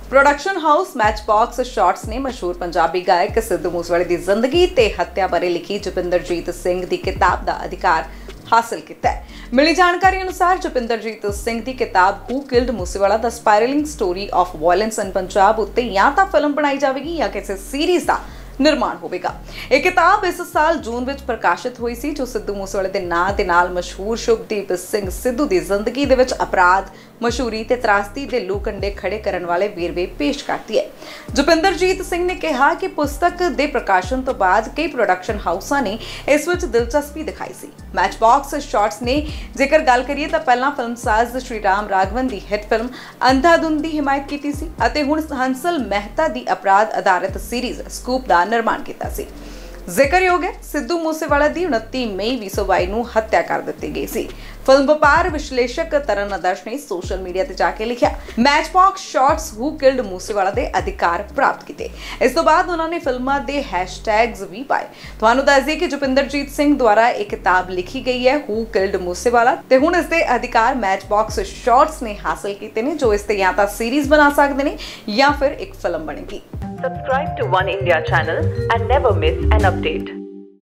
Production house Matchbox shots ने मशहूर पंजाबी गायक सिद्धू मूसेवाले की जिंदगी ते हत्या बारे लिखी जपिंदरजीत सिंह की किताब का अधिकार हासिल किया है। मिली जानकारी अनुसार जपिंदरजीत सिंह की किताब who killed Moosewala the spiralling story of violence in Punjab उत्ते या तो फिल्म बनाई जाएगी या किसी सीरीज का निर्माण होगा। यह किताब इस साल जून में प्रकाशित हुई सी जो सिद्धू मूसेवाले के नाम के नाल मशहूर शुभदीप सिंह सिद्धू की जिंदगी दे विच अपराध मशहूरी ते त्रासदी के लू कंडे खड़े करने वाले वेरवे पेश करती है। जपिंदरजीत सिंह ने कहा कि पुस्तक के प्रकाशन तो बाद कई प्रोडक्शन हाउसां ने इस विच दिलचस्पी दिखाई सी। मैचबॉक्स शॉट्स ने जेकर गल करिए तो पहला फिल्मसाज श्री राम राघवन की हिट फिल्म अंधाधुंध की हिमायत की सी अते हुण हंसल मेहता की अपराध आधारित सीरीज स्कूप का निर्माण किया सी। जिक्रयोग है सिद्धू मूसेवाला की 29 मई 2022 ਨੂੰ हत्या कर दी गई सी। फिल्म व्यापार विश्लेषक तरन आदर्श ने सोशल मीडिया ते जाके लिखा matchbox shots who killed Moosewala के अधिकार प्राप्त किए। इस तो बाद उन्होंने फिल्मां दे हैशटैग्स भी पाए। तुहानूं दस दईए कि जपिंदरजीत सिंह द्वारा एक किताब लिखी गई है हू किल्ड मूसेवाला ते हुण इस दे अधिकार मैचबॉक्स शॉट्स ने हासिल कीते ने जो इस ते या तां सीरीज बना सकदे ने या फिर एक फिल्म बनेगी। Subscribe to One India channel and never miss an update.